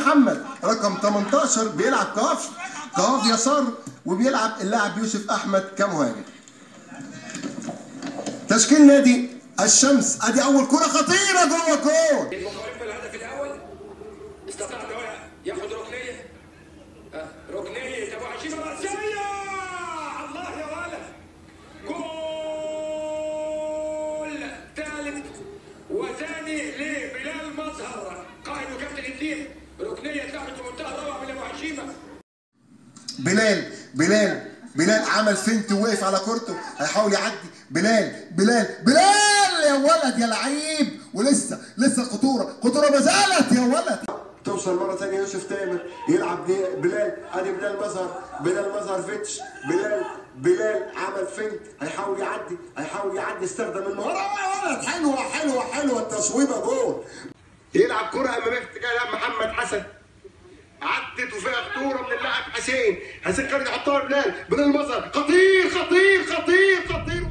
محمد. رقم 18 بيلعب كاف يسار، وبيلعب اللاعب يوسف احمد كمهاجم. تشكيل نادي الشمس. ادي اول كره خطيره جوه جول. المقاومه في الهدف الاول استطاع ان هو ياخد ركنيه ابو هشيمه راسيه. الله يا ولد، جول ثالث وثاني لبلال مظهر قائد وكابتن التيم. ركنيه اتلعبت في منتهى الروعه من ابو هشيمه. بلال عمل فينت ووقف على كورته، هيحاول يعدي. بلال يا ولد يا لعيب، ولسه الخطوره ما زالت يا ولد. توصل مره ثانيه يوسف تامر، يلعب بلال. ادي بلال مظهر فيتش. بلال عمل فينت، هيحاول يعدي استخدم المهاره يا ولد. حلوه التصويبه جول. يلعب كره اماميه في اتجاه اللاعب محمد حسن، عدت وفيها خطوره من اللاعب حسين قادر يحطها بلال مظهر. خطير